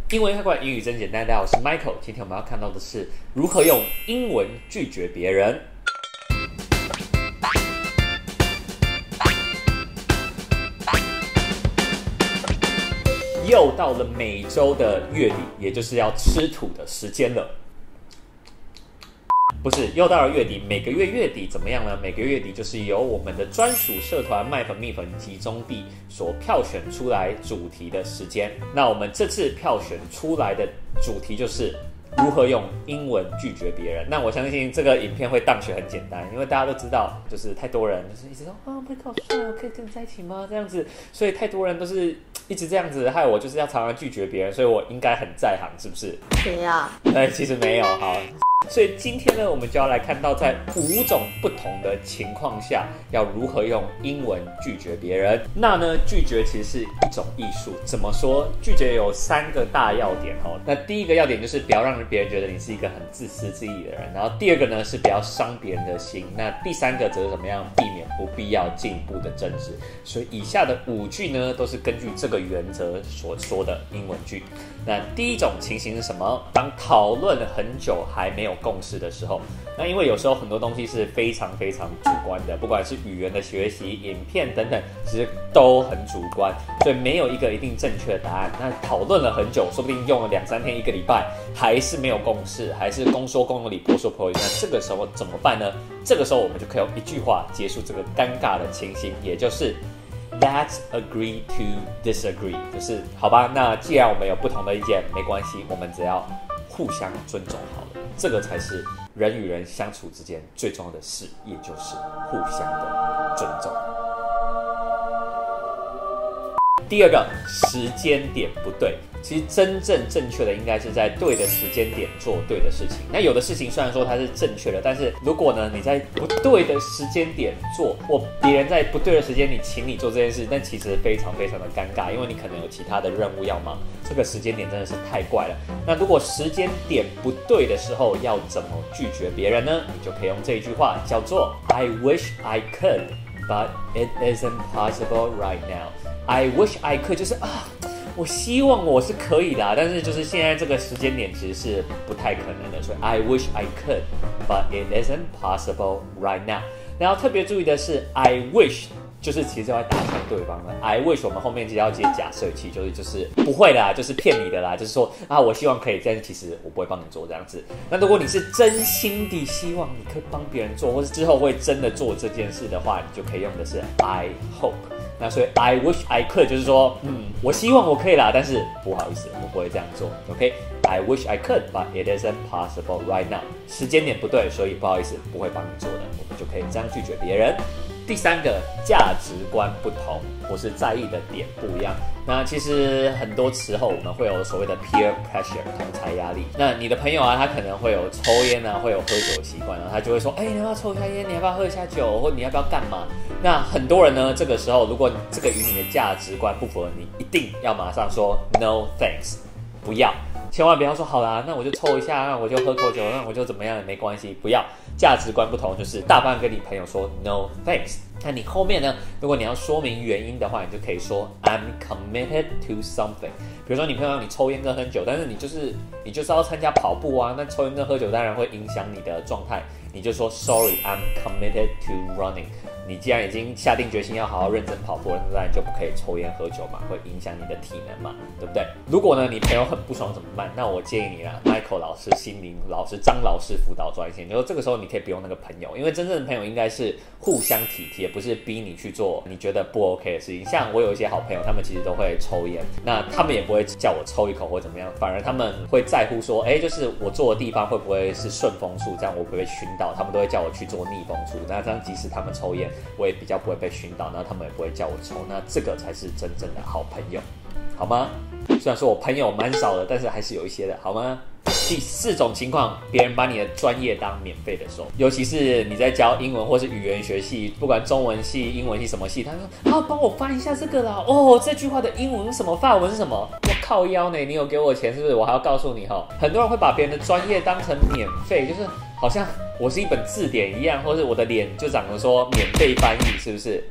英文开馆，英语真简单。大家好，我是 Michael。今天我们要看到的是如何用英文拒绝别人。又到了每周的月底，也就是要吃土的时间了。不是，又到了月底，每个月月底怎么样呢？每个月月底就是由我们的专属社团麦粉蜜粉集中地所票选出来主题的时间。那我们这次票选出来的主题就是如何用英文拒绝别人。那我相信这个影片会当选很简单，因为大家都知道，就是太多人就是一直说啊，麦克好帅哦，可以跟你在一起吗？这样子，所以太多人都是一直这样子，害我就是要常常拒绝别人，所以我应该很在行，是不是？ 谁呀？ 其实没有，好。所以今天呢，我们就要来看到在5种不同的情况下，要如何用英文拒绝别人。那呢，拒绝其实是一种艺术。怎么说？拒绝有3个大要点哦。那第一个要点就是不要让别人觉得你是一个很自私自利的人。然后第二个呢是不要伤别人的心。那第3个则是怎么样避免不必要进一步的争执。所以以下的5句呢，都是根据这个原则所说的英文句。那第一种情形是什么？当讨论了很久还没有共识的时候，那因为有时候很多东西是非常非常主观的，不管是语言的学习、影片等等，其实都很主观，所以没有一个一定正确的答案。那讨论了很久，说不定用了2-3天、1个礼拜，还是没有共识，还是公说公有理，婆说婆有理。那这个时候怎么办呢？这个时候我们就可以用一句话结束这个尴尬的情形，也就是Let's agree to disagree， 就是好吧，那既然我们有不同的意见，没关系，我们只要互相尊重好了。这个才是人与人相处之间最重要的事，也就是互相的尊重。第二个，时间点不对。其实真正正确的应该是在对的时间点做对的事情。那有的事情虽然说它是正确的，但是如果呢你在不对的时间点做，或别人在不对的时间里请你做这件事，但其实非常非常的尴尬，因为你可能有其他的任务要忙，这个时间点真的是太怪了。那如果时间点不对的时候，要怎么拒绝别人呢？你就可以用这一句话，叫做 I wish I could, but it isn't possible right now. I wish I could 就是我希望我是可以的，但是就是现在这个时间点其实是不太可能的，所以 I wish I could, but it isn't possible right now. 然后特别注意的是 I wish 就是其实要打向对方的 I wish 我们后面就要接假设语气，就是不会啦，就是骗你的啦，就是说我希望可以，但是其实我不会帮你做这样子。那如果你是真心地希望你可以帮别人做，或是之后会真的做这件事的话，你就可以用的是 I hope。那所以 I wish I could 就是说，我希望我可以啦，但是不好意思，我不会这样做。OK，I wish I could, but it isn't possible right now。时间点不对，所以不好意思，不会帮你做的，我们就可以这样拒绝别人。第3个，价值观不同，或是在意的点不一样。那其实很多时候我们会有所谓的 peer pressure 同侪压力。那你的朋友他可能会有抽烟会有喝酒的习惯，他就会说，你要不要抽一下烟？你要不要喝一下酒？或你要不要干嘛？那很多人呢，这个时候如果这个与你的价值观不符合，你一定要马上说 no thanks， 不要。千万不要说好啦，那我就抽一下，那我就喝口酒，那我就怎么样，没关系，不要。价值观不同，就是大半跟你朋友说 no thanks。那你后面呢，如果你要说明原因的话，你就可以说 I'm committed to something。比如说你朋友让你抽烟跟喝酒，但是你就是要参加跑步那抽烟跟喝酒当然会影响你的状态，你就说 Sorry, I'm committed to running。你既然已经下定决心要好好认真跑步了，那你就不可以抽烟喝酒嘛，会影响你的体能嘛，对不对？如果呢你朋友很不爽怎么办？那我建议你啦 ，Michael 老师、心灵老师、张老师辅导专线，就说这个时候你可以不用那个朋友，因为真正的朋友应该是互相体贴，不是逼你去做你觉得不 OK 的事情。像我有一些好朋友，他们其实都会抽烟，那他们也不会叫我抽一口或怎么样，反而他们会在乎说，就是我坐的地方会不会是顺风处，这样我不会熏到，他们都会叫我去做逆风处。那这样即使他们抽烟，我也比较不会被熏到，那他们也不会叫我抽，那这个才是真正的好朋友，好吗？虽然说我朋友蛮少的，但是还是有一些的，好吗？第4种情况，别人把你的专业当免费的时候，尤其是你在教英文或是语言学系，不管中文系、英文系什么系，他说帮我翻一下这个啦，这句话的英文是什么，法文是什么？我靠腰呢，你有给我钱是不是？我还要告诉你很多人会把别人的专业当成免费，就是好像我是一本字典一样，或是我的脸就长得说免费翻译，是不是？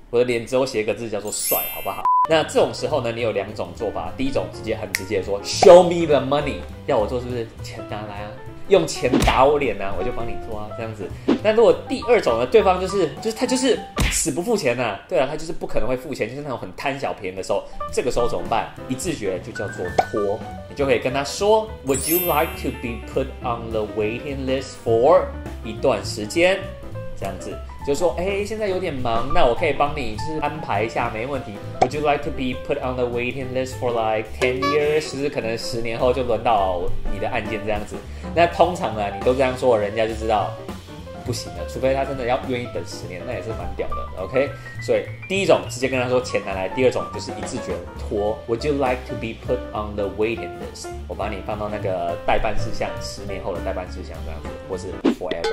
我的脸只有写一个字叫做帅，好不好？那这种时候呢，你有2种做法。第一种很直接说 ，Show me the money， 要我做是不是？钱拿来啊，用钱打我脸啊，我就帮你做啊，这样子。那如果第2种呢，对方就是他就是死不付钱呐、啊，对啊，他就是不可能会付钱，就是那种很贪小便宜的时候，这个时候怎么办？一字诀就叫做拖，你就可以跟他说 ，Would you like to be put on the waiting list for 一段时间？这样子。就是说，现在有点忙，那我可以帮你就是安排一下，没问题。Would you like to be put on the waiting list for like 10 years？ 就是可能10年后就轮到你的案件这样子。那通常呢，你都这样说，人家就知道不行了，除非他真的要愿意等10年，那也是蛮屌的。OK， 所以第1种直接跟他说钱拿来，第2种就是一字诀拖。Would you like to be put on the waiting list？ 我把你放到那个待办事项，10年后的待办事项这样子，或是 forever。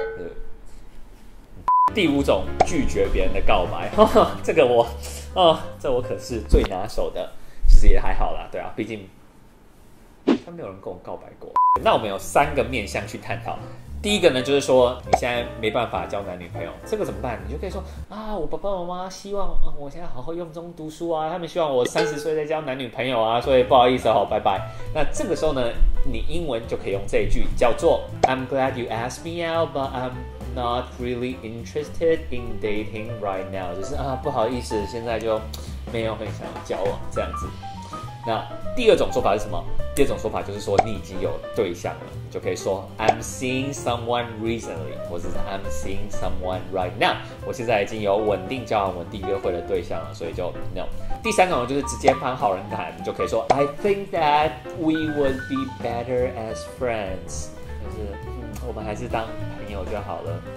第5种拒绝别人的告白，这个我可是最拿手的，其实也还好啦，对啊，毕竟他没有人跟我告白过。那我们有3个面向去探讨。第一个呢，就是说你现在没办法交男女朋友，这个怎么办？你就可以说啊，我爸爸妈妈希望我现在好好用功读书啊，他们希望我30岁再交男女朋友啊，所以不好意思拜拜。那这个时候呢，你英文就可以用这一句，叫做 I'm glad you asked me out, but I'm not really interested in dating right now， 就是不好意思，现在就没有很想要交往这样子。那第2种说法是什么？第2种说法就是说你已经有对象了，你就可以说 I'm seeing someone recently， 或者是 I'm seeing someone right now。我现在已经有稳定交往、稳定约会的对象了，所以就 no。第3种就是直接翻好人卡，你就可以说 I think that we would be better as friends， 就是我们还是当朋友就好了。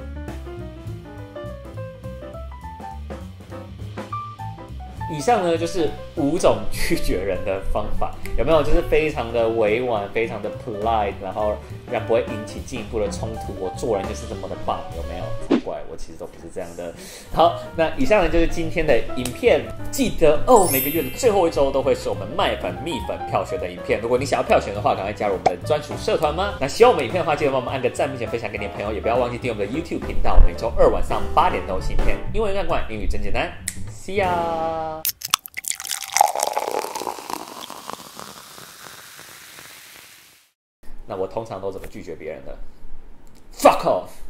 以上呢就是5种拒绝人的方法，有没有？就是非常的委婉，非常的 polite， 然后让不会引起进一步的冲突。我做人就是这么的棒，有没有？才怪，我其实都不是这样的。好，那以上呢就是今天的影片。记得每个月的最后1周都会是我们卖粉蜜粉票选的影片。如果你想要票选的话，赶快加入我们的专属社团吗？那喜欢我们影片的话，记得帮我们按个赞，并且分享给你的朋友，也不要忘记订阅我们的 YouTube 频道，每周2晚上8点都有新片。英文看惯，英语真简单。See ya！那我通常都怎么拒绝别人的 ？Fuck off！